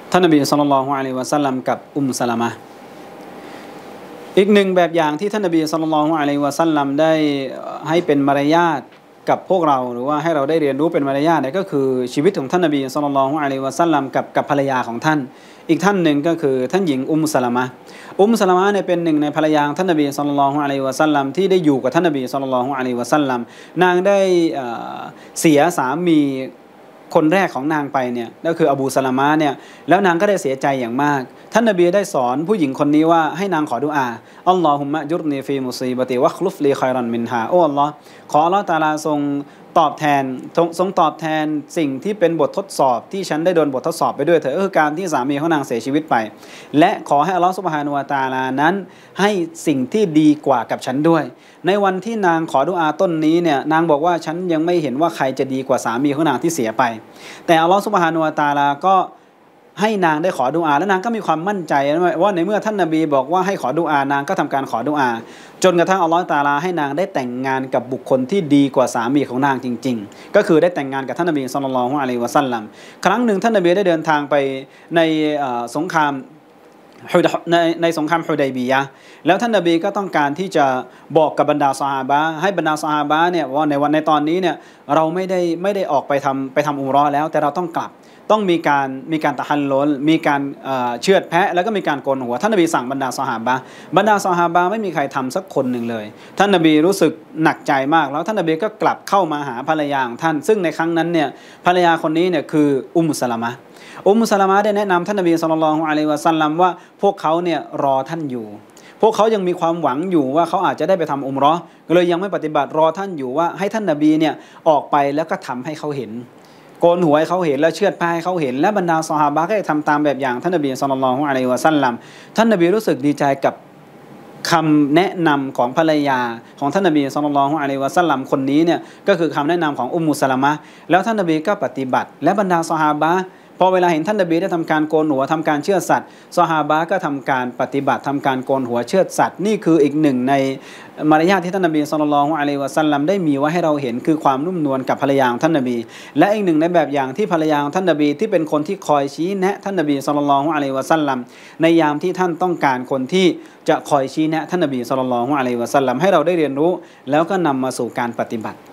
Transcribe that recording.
ท่านนบีศ็อลลัลลอฮุอะลัยฮิวะซัลลัมกับสลามะห์อีกหนึ่งแบบอย่างที่ท่านนบีศ็อลลัลลอฮุอะลัยฮิวะซัลลัมได้ให้เป็นมารยาทกับพวกเราหรือว่าให้เราได้เรียนรู้เป็นมารยาทเนี่ยก็คือชีวิตของท่านนบีศ็อลลัลลอฮุอะลัยฮิวะซัลลัมกับภรรยาของท่านอีกท่านหนึ่งก็คือท่านหญิงสลามะห์สลามะห์เนี่ยเป็นหนึ่งในภรรยาท่านนบีศ็อลลัลลอฮุอะลัยฮิวะซัลลัมที่ได้อยู่กับท่านนบีศ็อลลัลลอฮุอะลัยฮิวะซัลลัมนางได้เสียสามีคนแรกของนางไปเนี่ยก็คืออบูสลามะห์เนี่ยแล้วนางก็ได้เสียใจอย่างมากท่านนบีได้สอนผู้หญิงคนนี้ว่าให้นางขอดุอาอัลลอฮุมะยุรนีฟีมุซีบะติวะคลุฟลีคอยรันมินฮาโอ้อัลลอฮ์ขออัลลอฮ์ตะอาลาทรงตอบแทนสิ่งที่เป็นบททดสอบที่ฉันได้โดนบททดสอบไปด้วยเถอะก็คือการที่สามีของนางเสียชีวิตไปและขอให้อัลลอฮ์ซุบฮานะฮูวะตะอาลานั้นให้สิ่งที่ดีกว่ากับฉันด้วยในวันที่นางขอดุอาต้นนี้เนี่ยนางบอกว่าฉันยังไม่เห็นว่าใครจะดีกว่าสามีของนางที่เสียไปแต่อัลลอฮ์ซุบฮานะฮูวะตะอาลาก็ให้นางได้ขอดุอาและนางก็มีความมั่นใจว่าในเมื่อท่านนบีบอกว่าให้ขอดุอานางก็ทำการขอดุอาจนกระทั่งอัลลอฮฺตะอาลาให้นางได้แต่งงานกับบุคคลที่ดีกว่าสามีของนางจริงๆก็คือได้แต่งงานกับท่านนบีศ็อลลัลลอฮุอะลัยฮิวะซัลลัมครั้งหนึ่งท่านนบีได้เดินทางไปในสงครามในสงครามฮุดัยบียะห์แล้วท่านนบีก็ต้องการที่จะบอกกับบรรดาซอฮาบะห์ให้บรรดาซอฮาบะห์เนี่ยว่าในตอนนี้เนี่ยเราไม่ได้ออกไปทำอุมเราะห์แล้วแต่เราต้องกลับต้องมีการตะฮัลลุลมีการเชือดแพะแล้วก็มีการโกนหัวท่านนบีสั่งบรรดาซอฮาบะห์ไม่มีใครทำสักคนหนึ่งเลยท่านนบีรู้สึกหนักใจมากแล้วท่านนบีก็กลับเข้ามาหาภรรยาของท่านซึ่งในครั้งนั้นเนี่ยภรรยาคนนี้เนี่ยคือสลามะห์สลามะห์ได้แนะนำท่านนบีศ็อลลัลลอฮุอะลัยฮิวะซัลลัมว่าพวกเขาเนี่ยรอท่านอยู่พวกเขายังมีความหวังอยู่ว่าเขาอาจจะได้ไปทำอุมเราะห์เลยยังไม่ปฏิบัติรอท่านอยู่ว่าให้ท่านนบีเนี่ยออกไปแล้วก็ทำให้เขาเห็นโกนหัวให้เขาเห็นแล้วเชือดผ้าให้เขาเห็นและบรรดาซอฮาบะห์ก็ได้ทำตามแบบอย่างท่านนบีศ็อลลัลลอฮุอะลัยฮิวะซัลลัมท่านนบีรู้สึกดีใจกับคำแนะนำของภรรยาของท่านนบีศ็อลลัลลอฮุอะลัยฮิวะซัลลัมคนนี้เนี่ยก็คือคำแนะนำของสลามะห์แล้วท่านนบีก็ปฏิบัติและบรรดาซอฮาบะห์พอเวลาเห็นท่านนบีได้ทำการโกนหัวทำการเชือดสัตว์ซอฮาบะห์ก็ทำการปฏิบัติทำการโกนหัวเชือดสัตว์นี่คืออีกหนึ่งในมารยาทที่ท่านนบีศ็อลลัลลอฮุอะลัยฮิวะซัลลัมได้มีไว้ให้เราเห็นคือความนุ่มนวลกับภรรยาของท่านนบีและอีกหนึ่งในแบบอย่างที่ภรรยาของท่านนบีที่เป็นคนที่คอยชี้แนะท่านนบีศ็อลลัลลอฮุอะลัยฮิวะซัลลัมในยามที่ท่านต้องการคนที่จะคอยชี้แนะท่านนบีศ็อลลัลลอฮุอะลัยฮิวะซัลลัมให้เราได้เรียนรู้แล้วก็นำมาสู่การปฏิบัติ